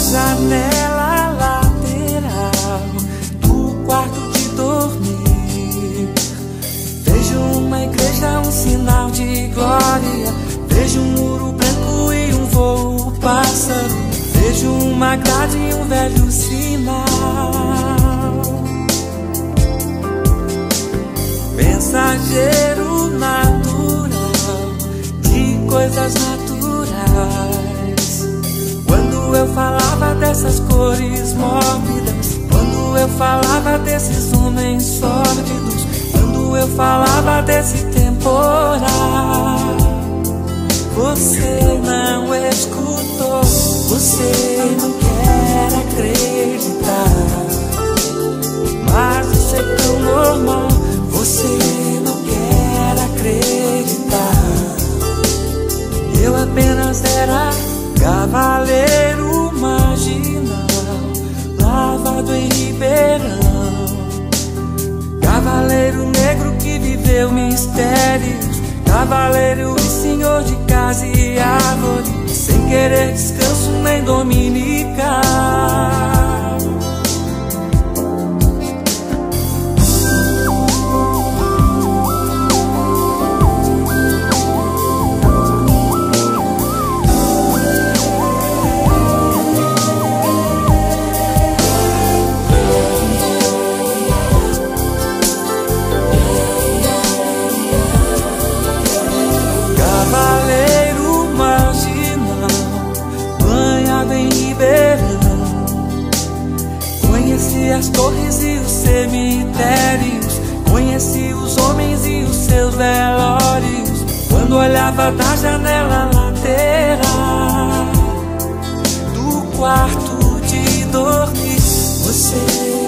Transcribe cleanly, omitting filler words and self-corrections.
janela lateral do quarto de dormir, vejo uma igreja, um sinal de glória. Vejo um muro branco e um voo pássaro. Vejo uma grade e um velho sinal. Mensageiro natural de coisas naturais. Quando eu falava dessas cores mórbidas, quando eu falava desses homens sórdidos, quando eu falava desse temporal, você não escutou, você não quer acreditar. Mas isso é tão normal, você não quer acreditar. Eu apenas era cavaleiro marginal, lavado em Ribeirão, cavaleiro negro que viveu mistérios, cavaleiro e senhor de casa e árvore, sem querer descanso nem dominical. Conheci as torres e os cemitérios, conheci os homens e os seus velórios. Quando olhava da janela lateral do quarto de dormir, você